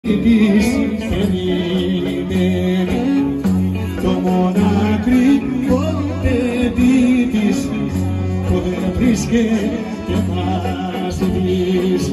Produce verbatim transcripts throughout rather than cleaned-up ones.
της περιμένει το μονακρικό παιδί της που δεν βρίσκεται μαζί της.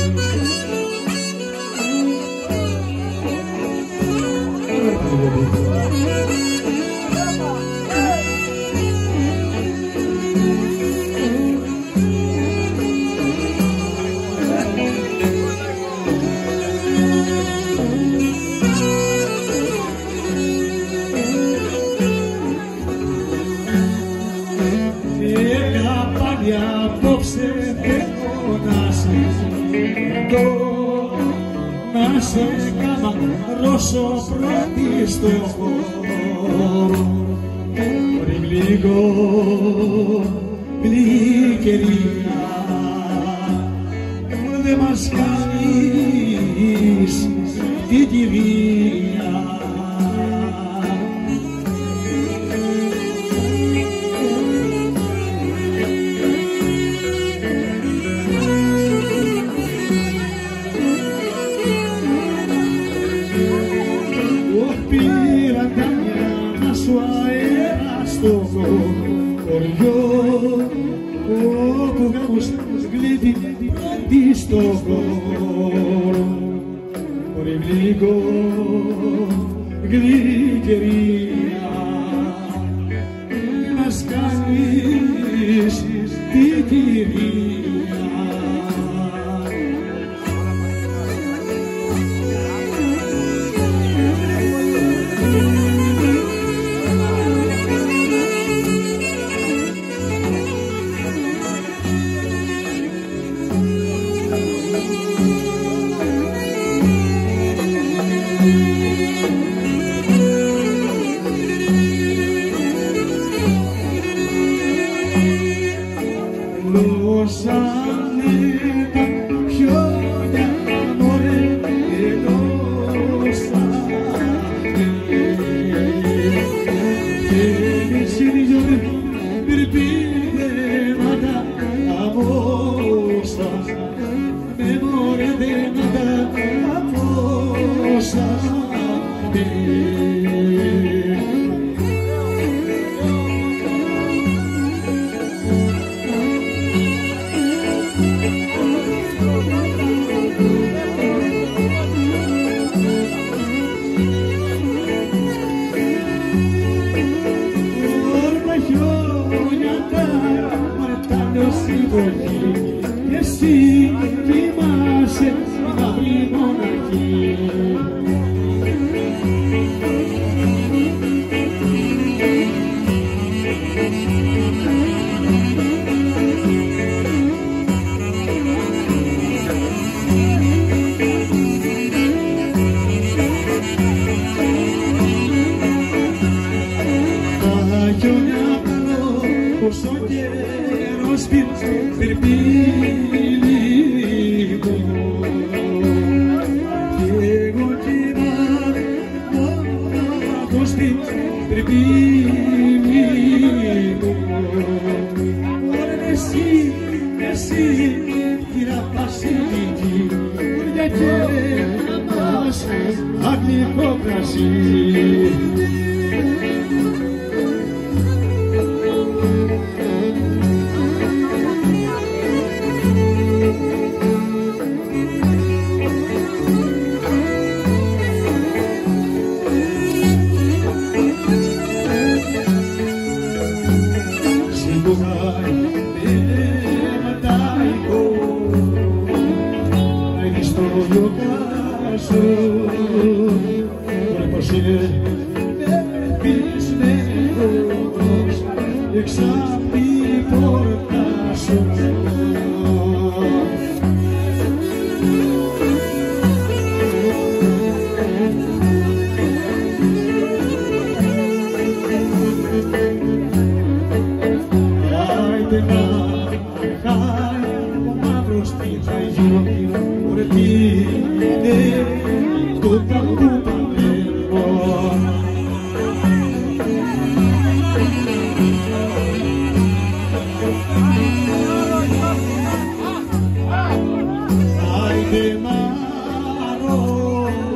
Απόψε θέλω να σε δω, να σε καμαρώσω πρώτη στο χώρο. Πριν λίγο γλυκερία δε μας κάνεις την κηδεία. Πήραν τα μυαλά σου αέρα στο χωριό όπου γάμος γλύφει πρώτη στο χώρο. Πριν λίγο γλυκερία μας κάνεις την κηδεία. Λόσανε τα χιόνια μωρέ ελώσανε και συνειώνε πυρπίδεματα αμώσανε μωρέ δέματα αμώσανε. Και εσύ κοιμάσαι να βρει μοναχή. Τα χιόνια πλώ πόσο καιρός πυρπίλικο κι εγώ κοιμάμαι μονάχος πυρπίλικο. Ωραία εσύ, εσύ κύρα Βασιλική για και μας αγγλικό κρασί. Έξω απ' την πόρτα σου άιντε να χάει ο μαύρος τι θα γίνει. Ωραία τι είναι το παγούπαλεύω. Άιντε μάρο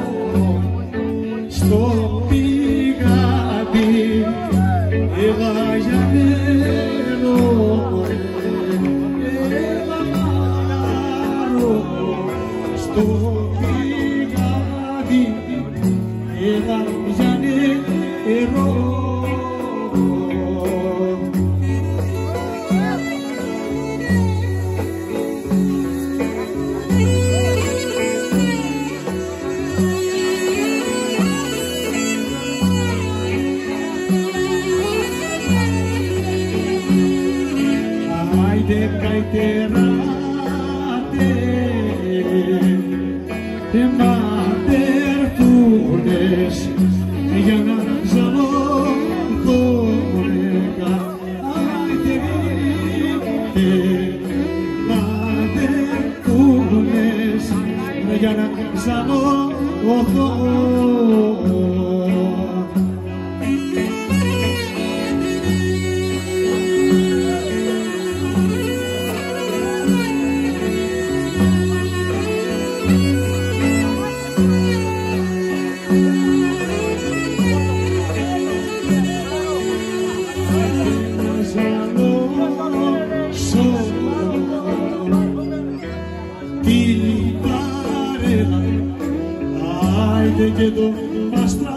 Και το μαστράπα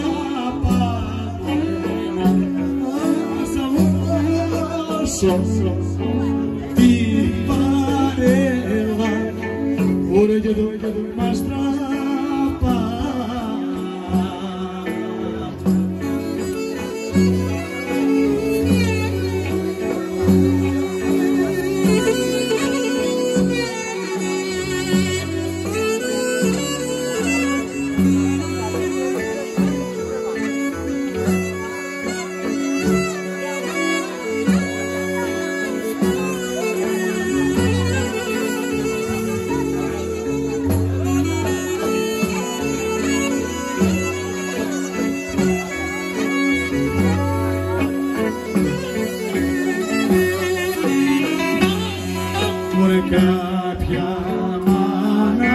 θα δώσω την παρέλα ωραία και το μαστράπα. Κάποια μάνα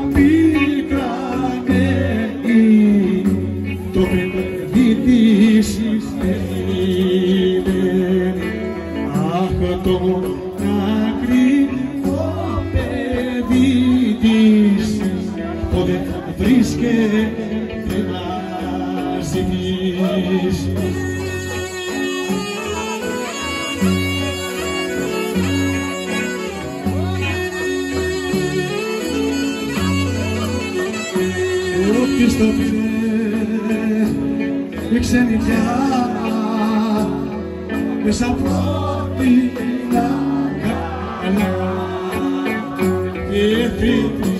πικραμένη το παιδί της είναι, αχ το ακριβό παιδί της ποτέ βρίσκεται να ζητήσει. Όποιος το πήρε η ξενιτιά μέσα από την αγκαλιά και φύγησε.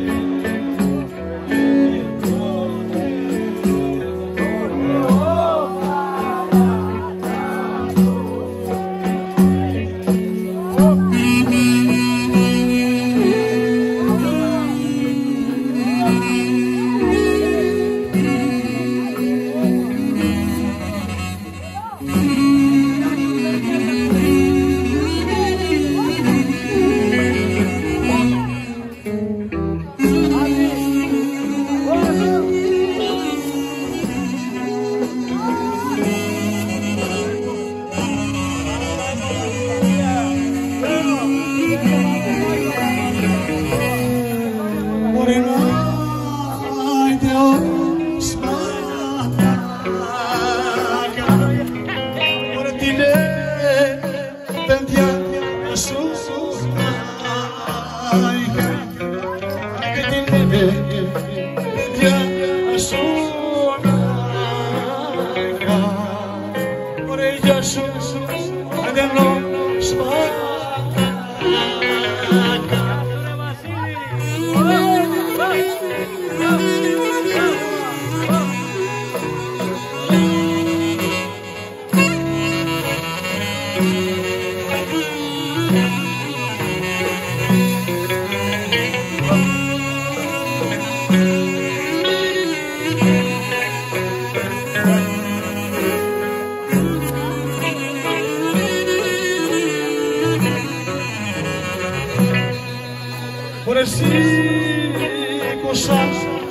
Ωρε σήκωσα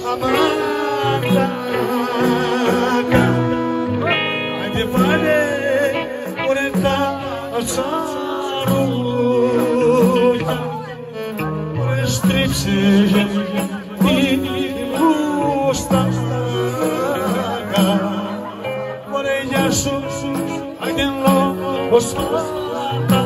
αμάτακα, άντε βάλε ωρε τα τσαρούκια, ωρε στρίψε την μουστάκα, ωρε γεια σου, άντε λόγος φάτα.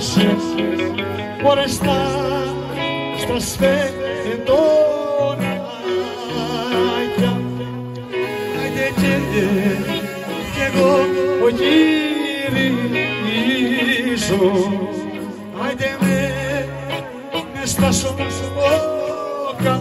σε χωριστά στα σφεντόνάκια. Άιντε και κι εγώ ο γυρίζω, άιντε με μες στα σοκάκια.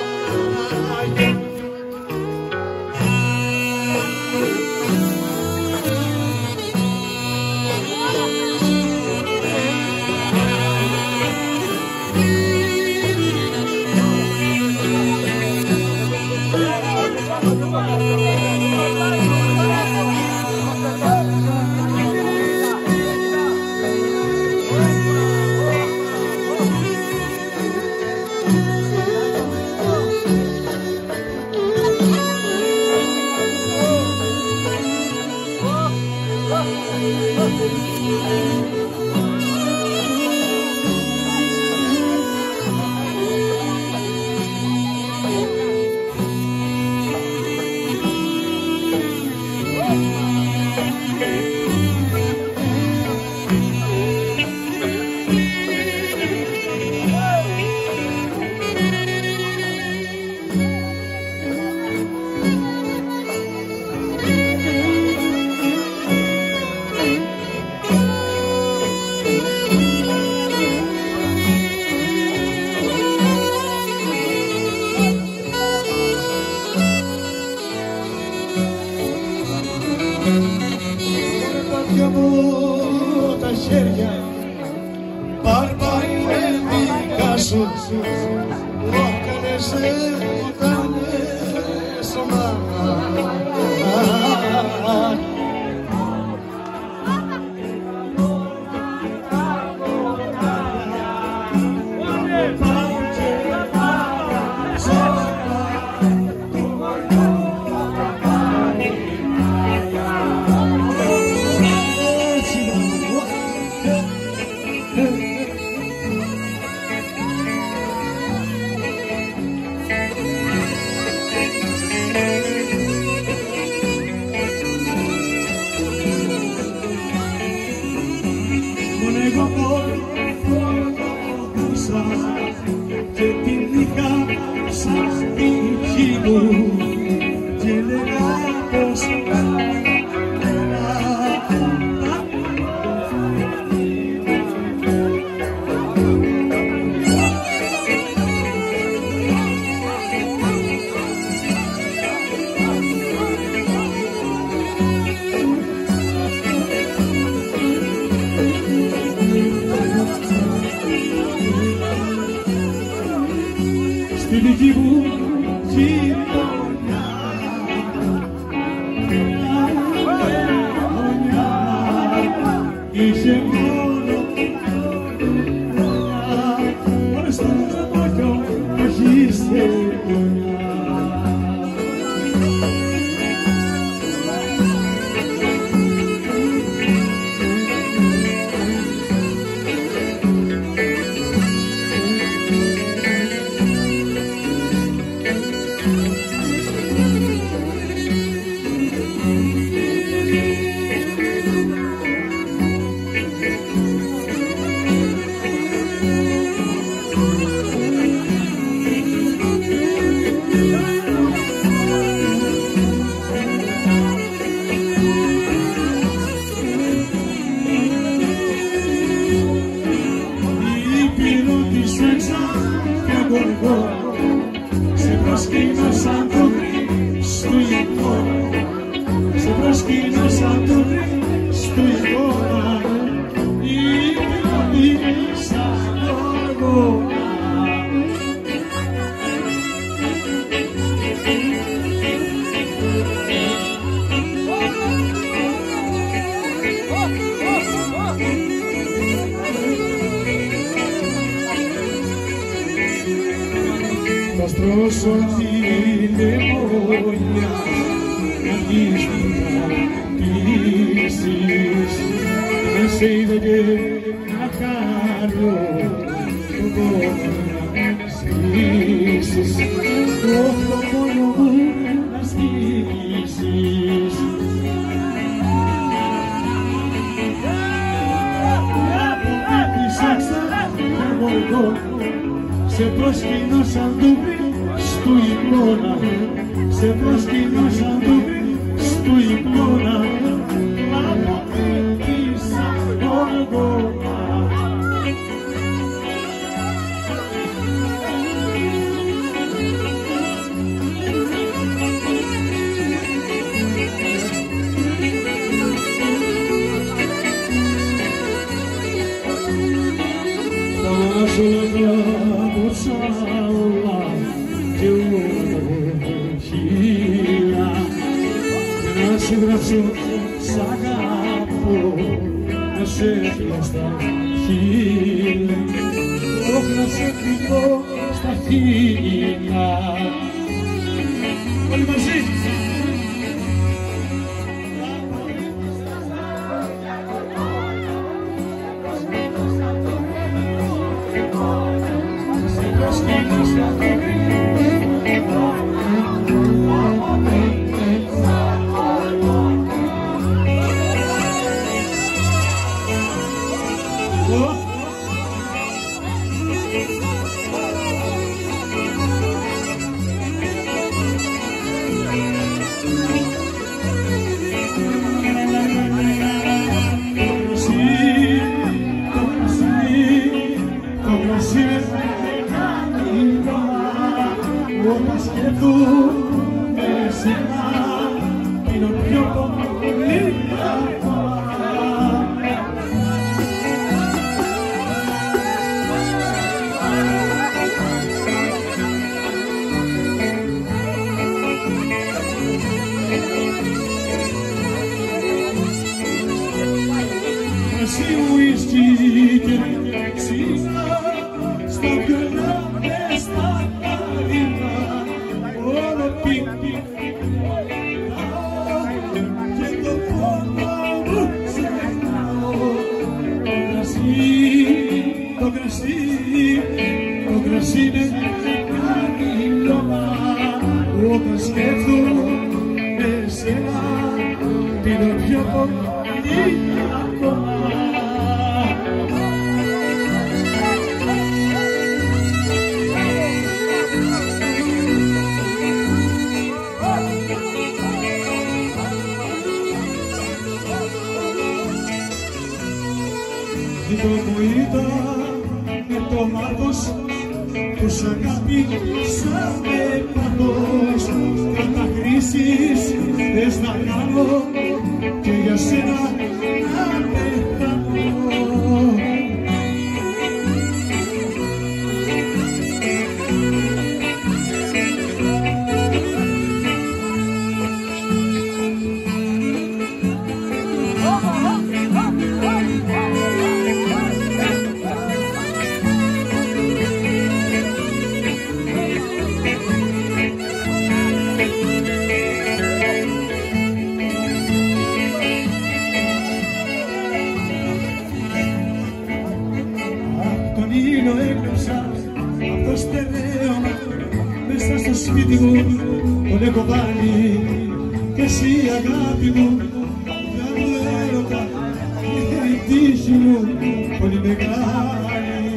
Τα χέρια μπάρμπα είναι δικά σου, όκανες όταν έσωμα. Και τη νύχτα σαν τύχη μου και λέγα πως στη δική μου γειτονιά, είχε μόνο χωρίς το μαγιό που έχεις γειτονιά. Σε προσκύνω σαν το Χριστούγεννο, σε προσκύνω σαν το Χριστούγεννο, η πυροδή σαν το αγώνα. Θα στρώσω τη λεμόνια να βγεις να πείσεις, να σε είδω και να χαρώ τον πόνο να σβήσεις, τον πόνο μου να στήσεις. Yeah! όργο, σε προσκυνώ σαν ντούμπι στου ύπνονα, σε προσκυνώ σαν ντούμπι στου ύπνονα, λάβω πίτησα όργο. Να σε γράψω σ' αγαπώ, να σε φύγω στα χείλη, όχι να σε φύγω στα χείλα. Όλοι μαζί! Όταν σκεφτούμε εσένα, είναι πιο πολύ ακόμα. Εσύ ουίσκι και ξύνα, στα πιονά και στα καρύνα, όλο πίνει και το πόνο μου ξεχνάω. Το κρασί, το κρασί, το κρασί είναι κάτι λόμα. Όταν σκέφτομαι εσένα, πίνω πιο πολύ ακόμα. Ζήτω μου ήταν με το μάτος, πως αγάπη σαν με πάθος. Κατακρίσεις θες να κάνω και για σένα να πεθάνω. Τον ήλιο έκλεψα απ' το στερέωμα, μέσα στο σπίτι μου τον έχω βάλει, και εσύ αγάπη μου, για του έρωτα, είναι η τύχη μου πολύ μεγάλη.